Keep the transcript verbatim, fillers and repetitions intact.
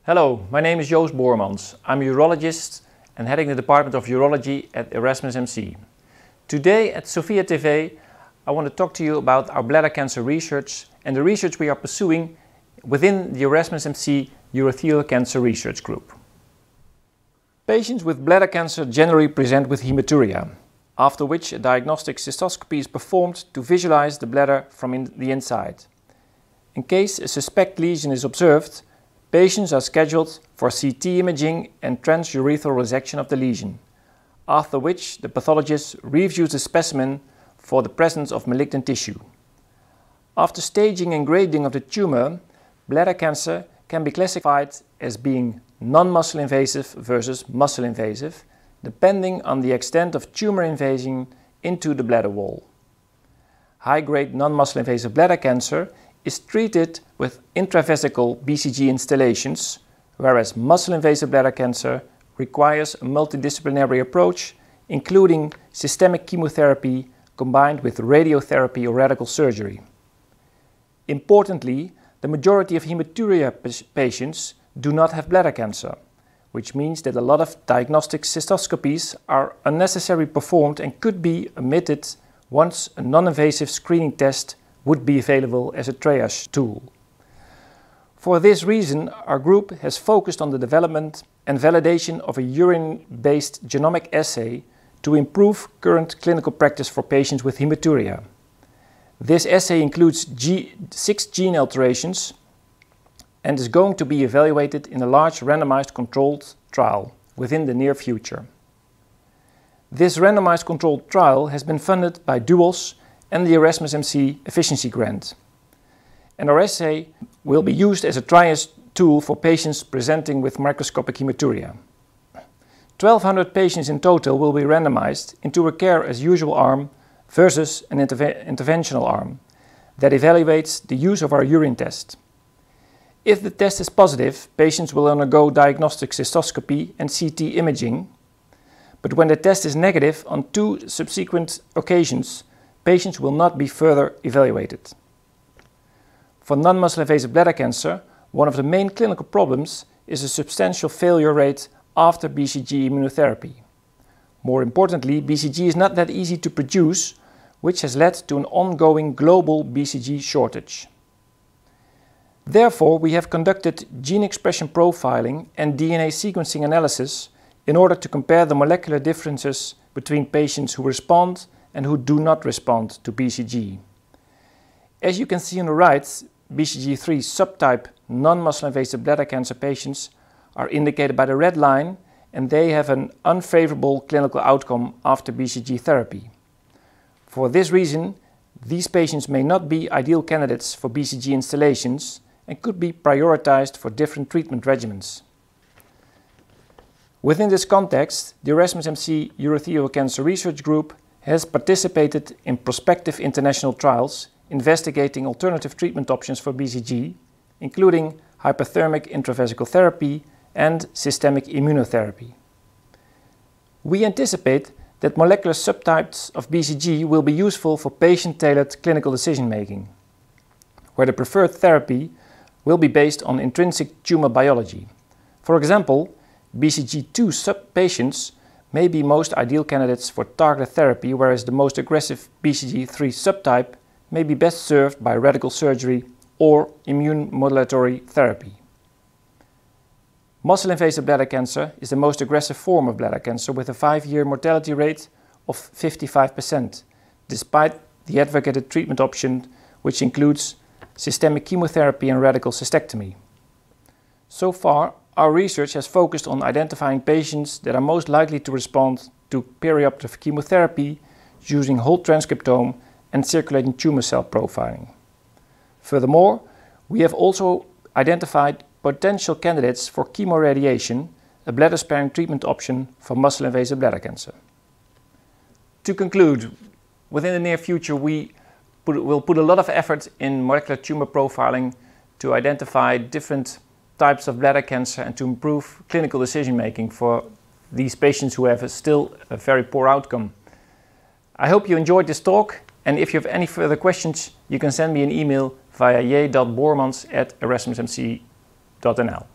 Hello, my name is Joost Boormans. I'm a urologist and heading the Department of Urology at Erasmus M C. Today at Sophia T V I want to talk to you about our bladder cancer research and the research we are pursuing within the Erasmus M C Urothelial Cancer Research Group. Patients with bladder cancer generally present with hematuria, after which a diagnostic cystoscopy is performed to visualize the bladder from in the inside. In case a suspect lesion is observed, patients are scheduled for C T imaging and transurethral resection of the lesion, after which the pathologist reviews the specimen for the presence of malignant tissue. After staging and grading of the tumor, bladder cancer can be classified as being non-muscle invasive versus muscle invasive, depending on the extent of tumor invasion into the bladder wall. High-grade non-muscle invasive bladder cancer is treated with intravesical B C G installations, whereas muscle-invasive bladder cancer requires a multidisciplinary approach, including systemic chemotherapy combined with radiotherapy or radical surgery. Importantly, the majority of hematuria patients do not have bladder cancer, which means that a lot of diagnostic cystoscopies are unnecessarily performed and could be omitted once a non-invasive screening test would be available as a triage tool. For this reason, our group has focused on the development and validation of a urine-based genomic assay to improve current clinical practice for patients with hematuria. This assay includes G six gene alterations and is going to be evaluated in a large randomized controlled trial within the near future. This randomized controlled trial has been funded by Duos and the Erasmus M C Efficiency Grant. And our assay will be used as a triage tool for patients presenting with microscopic hematuria. twelve hundred patients in total will be randomized into a care as usual arm versus an interve interventional arm that evaluates the use of our urine test. If the test is positive, patients will undergo diagnostic cystoscopy and C T imaging, but when the test is negative on two subsequent occasions, patients will not be further evaluated. For non-muscle invasive bladder cancer, one of the main clinical problems is a substantial failure rate after B C G immunotherapy. More importantly, B C G is not that easy to produce, which has led to an ongoing global B C G shortage. Therefore, we have conducted gene expression profiling and D N A sequencing analysis in order to compare the molecular differences between patients who respond and who do not respond to B C G. As you can see on the right, B C G three subtype non-muscle invasive bladder cancer patients are indicated by the red line, and they have an unfavorable clinical outcome after B C G therapy. For this reason, these patients may not be ideal candidates for B C G installations and could be prioritized for different treatment regimens. Within this context, the Erasmus M C Urothelial Cancer Research Group has participated in prospective international trials investigating alternative treatment options for B C G, including hyperthermic intravesical therapy and systemic immunotherapy. We anticipate that molecular subtypes of B C G will be useful for patient-tailored clinical decision-making, where the preferred therapy will be based on intrinsic tumor biology. For example, B C G two subpatients may be most ideal candidates for targeted therapy, whereas the most aggressive B C G three subtype may be best served by radical surgery or immune modulatory therapy. Muscle-invasive bladder cancer is the most aggressive form of bladder cancer with a five-year mortality rate of fifty-five percent, despite the advocated treatment option, which includes systemic chemotherapy and radical cystectomy. So far, our research has focused on identifying patients that are most likely to respond to perioperative chemotherapy using whole transcriptome and circulating tumor cell profiling. Furthermore, we have also identified potential candidates for chemoradiation, a bladder-sparing treatment option for muscle-invasive bladder cancer. To conclude, within the near future we put, will put a lot of effort in molecular tumor profiling to identify different types of bladder cancer and to improve clinical decision-making for these patients who have a still a very poor outcome. I hope you enjoyed this talk, and if you have any further questions, you can send me an email via j dot boormans at erasmus m c dot n l.